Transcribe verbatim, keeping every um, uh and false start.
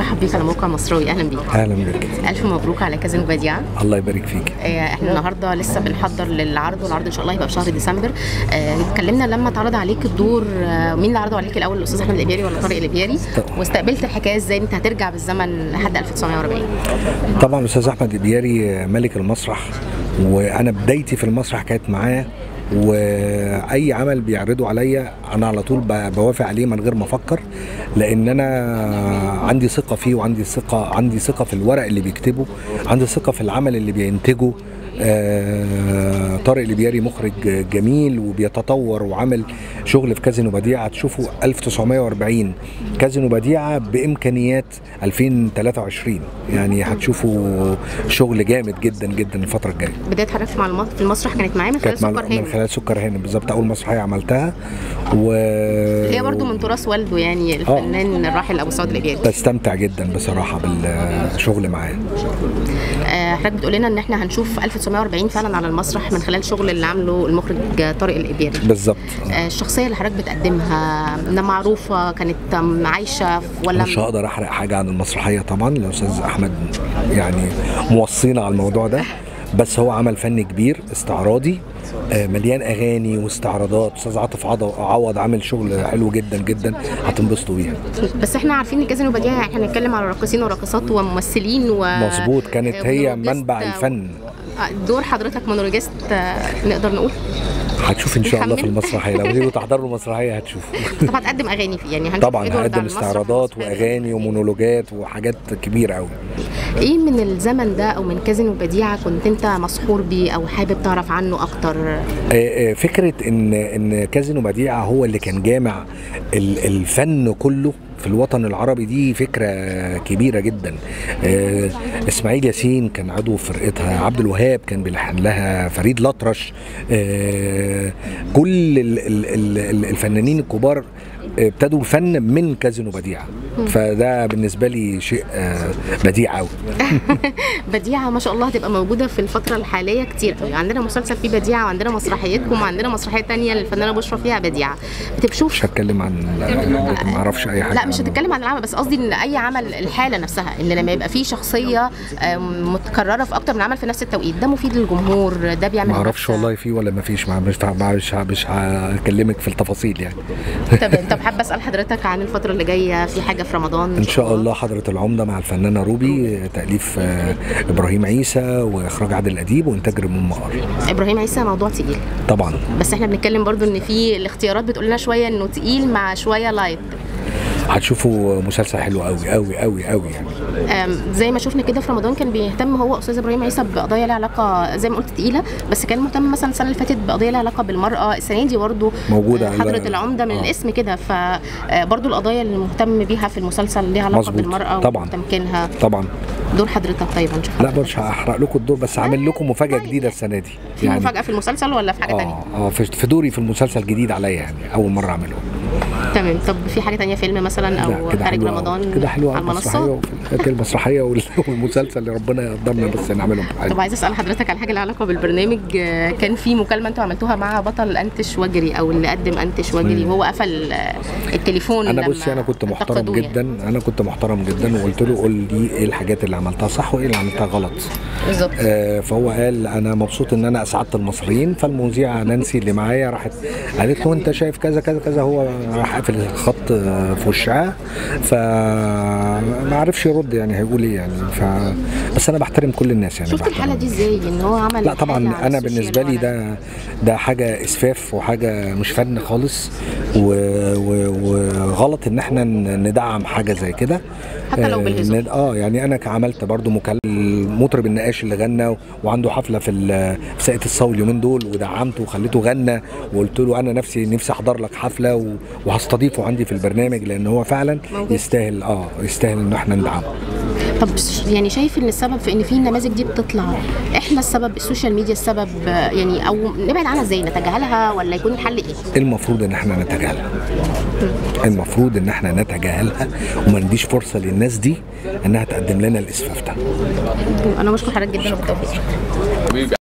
برحب بيك على موقع مصراوي. اهلا بيك. اهلا بيك. الف مبروك على كازينو بديعه. الله يبارك فيك. احنا النهارده لسه بنحضر للعرض، والعرض ان شاء الله هيبقى في شهر ديسمبر. اتكلمنا لما اتعرض عليك الدور، مين اللي عرضه عليك الاول، الاستاذ احمد الابياري ولا طارق الابياري؟ واستقبلت الحكايه ازاي انت هترجع بالزمن لحد ألف وتسعمية وأربعين؟ طبعا الاستاذ احمد الابياري ملك المسرح، وانا بدايتي في المسرح كانت معاه، واي عمل بيعرضوا عليا انا على طول بوافق عليه من غير ما افكر، لان انا عندي ثقه فيه، وعندي ثقه عندي ثقه في الورق اللي بيكتبه، عندي ثقه في العمل اللي بينتجه. آه طارق الابياري مخرج جميل وبيتطور، وعمل شغل في كازينو بديعه هتشوفوا ألف وتسعمية وأربعين، كازينو بديعه بامكانيات ألفين وتلاتة وعشرين، يعني هتشوفوا شغل جامد جدا جدا الفتره الجايه. بدايه حضرتك مع في المسرح كانت معايا من خلال سكر هانم. من خلال سكر هانم بالظبط، اول مسرحيه عملتها، و هي برضو من تراث والده، يعني الفنان الراحل ابو سعود الابياري. بستمتع جدا بصراحه بالشغل معاه. آه حضرتك بتقول لنا ان احنا هنشوف ألف وتسعمية وأربعين فعلا على المسرح من خلال شغل اللي عامله المخرج طارق الابياري. بالظبط. آه الشخصيه اللي حضرتك بتقدمها معروفه كانت عايشه ولا؟ مش هقدر احرق حاجه عن المسرحيه طبعا، الاستاذ احمد يعني موصينا على الموضوع ده، بس هو عمل فني كبير استعراضي مليان اغاني واستعراضات. استاذ عاطف عوض عامل شغل حلو جدا جدا، هتنبسطوا بيها. بس احنا عارفين ان كازينو بديعه احنا هنتكلم على راقصين وراقصات وممثلين و مظبوط، كانت هي منبع الفن. دور حضرتك مونولوجيست نقدر نقول؟ هتشوف ان شاء الله في المسرحيه، لو تيجوا تحضروا المسرحيه هتشوفوا. طب هتقدم اغاني فيه يعني؟ طبعا هقدم استعراضات واغاني ومونولوجات وحاجات كبيره قوي. ايه من الزمن ده او من كازينو بديعه كنت انت مسحور بيه او حابب تعرف عنه اكتر؟ فكره ان ان كازينو بديعه هو اللي كان جامع الفن كله في الوطن العربي، دي فكرة كبيرة جدا. آه اسماعيل ياسين كان عضو في فرقتها، عبد الوهاب كان بيلحن لها، فريد الأطرش، آه كل ال ال ال الفنانين الكبار ابتدوا الفن من كازينو بديعه، فده بالنسبه لي شيء بديع قوي. بديعه ما شاء الله هتبقى موجوده في الفتره الحاليه كتير قوي. عندنا مسلسل فيه بديعه، وعندنا مسرحيتكم، وعندنا مسرحيه ثانيه للفنانه بشرى فيها بديعه. بتشوف؟ مش هتكلم عن، ما اعرفش اي حاجه. لا مش هتتكلم عن العمل، بس قصدي ان اي عمل الحاله نفسها، ان لما يبقى فيه شخصيه متكرره في اكتر من عمل في نفس التوقيت، ده مفيد للجمهور، ده بيعمل. ما اعرفش والله فيه ولا ما فيش، مش مش مش هكلمك في التفاصيل يعني. تمام. طب حابه اسال حضرتك عن الفتره اللي جايه، في حاجه في رمضان ان شاء الله؟ حضره العمده مع الفنانه روبي، تاليف ابراهيم عيسى واخراج عادل الاديب وانتاج ريمون مقار. ابراهيم عيسى موضوع تقيل طبعا، بس احنا بنتكلم برضو ان في الاختيارات بتقول لنا شويه انه تقيل مع شويه لايت. هتشوفوا مسلسل حلو قوي قوي قوي قوي يعني. زي ما شفنا كده في رمضان كان بيهتم هو استاذ ابراهيم عيسى بقضايا لها علاقه زي ما قلت تقيله، بس كان مهتم مثلا السنه اللي فاتت بقضايا لها علاقه بالمراه، السنه دي برضه موجوده حضره العمده من آه. الاسم كده، فبرضه القضايا اللي مهتم بيها في المسلسل ليها علاقه مزبوط. بالمراه طبعا وتمكينها. طبعا. دور حضرتك طيب هنشوف. لا مش هحرق لكم الدور، بس هعمل لكم مفاجاه جديده السنه دي. في يعني مفاجاه في المسلسل ولا في حاجه ثانيه؟ اه اه في دوري في المسلسل جديد عليا، يعني اول مره اعمله. تمام. طب في حاجه ثانيه، فيلم مثلا او خارج رمضان كده حلوه على المسرحيه المسرحيه والمسلسل اللي ربنا يقدرنا بس نعملهم. طب عايز اسال حضرتك على حاجه لها علاقه بالبرنامج. كان في مكالمه انتوا عملتوها مع بطل انتش واجري او اللي قدم انتش واجري، وهو قفل التليفون. انا بصي انا كنت محترم جدا يعني. انا كنت محترم جدا وقلت له قول لي ايه الحاجات اللي عملتها صح وايه اللي عملتها غلط بالظبط. آه فهو قال انا مبسوط ان انا اسعدت المصريين. فالمذيعه نانسي اللي معايا راحت قالت له انت شايف كذا كذا كذا، هو راح قافل الخط في وشها، فما عرفش يرد يعني هيقول ايه يعني. ف بس انا بحترم كل الناس يعني. شفت الحاله دي ازاي ان هو عمل؟ لا طبعا انا بالنسبه لي ده ده حاجه اسفاف وحاجه مش فن خالص، وغلط ان احنا ندعم حاجه زي كده حتى لو بالهزار. اه يعني انا عملت برضو مكالمه المطرب النقاش اللي غنى وعنده حفله في في ساقية الصاوي اليومين دول، ودعمته وخليته غنى، وقلت له انا نفسي نفسي احضر لك حفله وهستضيفه عندي في البرنامج، لان هو فعلا موجود. يستاهل اه يستاهل ان احنا ندعمه. طب يعني شايف ان السبب في ان في النماذج دي بتطلع، احنا السبب، السوشيال ميديا السبب يعني، او نبعد عنها ازاي، نتجاهلها ولا يكون الحل ايه؟ المفروض ان احنا نتجاهلها. المفروض ان احنا نتجاهلها وما نديش فرصه للناس دي انها تقدم لنا الاسفاف ده. انا بشكر حضرتك جدا وبالتوفيق.